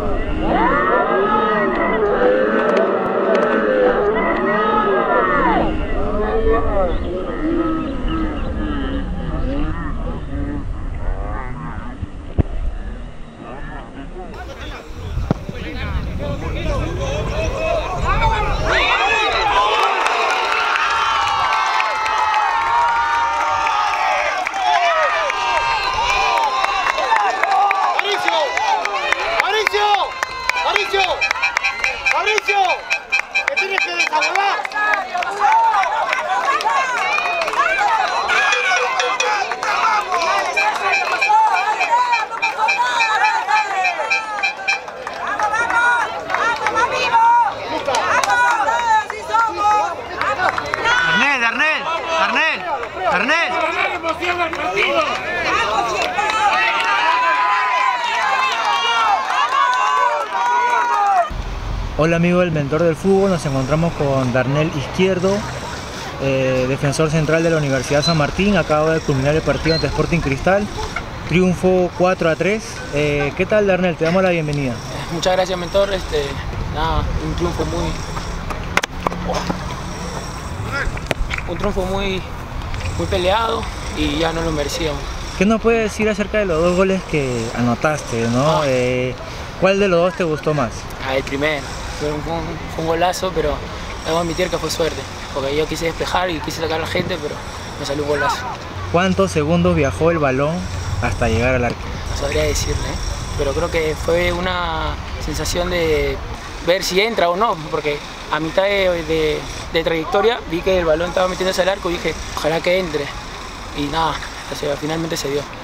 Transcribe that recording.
¡Mauricio! ¡Que tienes que desahogar! ¡Darnell! Hola amigo del Mentor del Fútbol, nos encontramos con Darnell Izquierdo, defensor central de la Universidad San Martín. Acaba de culminar el partido ante Sporting Cristal, triunfo 4-3. ¿Qué tal, Darnell? Te damos la bienvenida. Muchas gracias, Mentor. Un triunfo muy peleado y ya no lo merecíamos. ¿Qué nos puedes decir acerca de los dos goles que anotaste, ¿no? ¿Cuál de los dos te gustó más? El primero. Fue un golazo, pero debo admitir que fue suerte, porque yo quise despejar y quise sacar a la gente, pero me salió un golazo. ¿Cuántos segundos viajó el balón hasta llegar al arco? No sabría decirle, pero creo que fue una sensación de ver si entra o no, porque a mitad de trayectoria vi que el balón estaba metiéndose al arco y dije, ojalá que entre, y nada, finalmente se dio.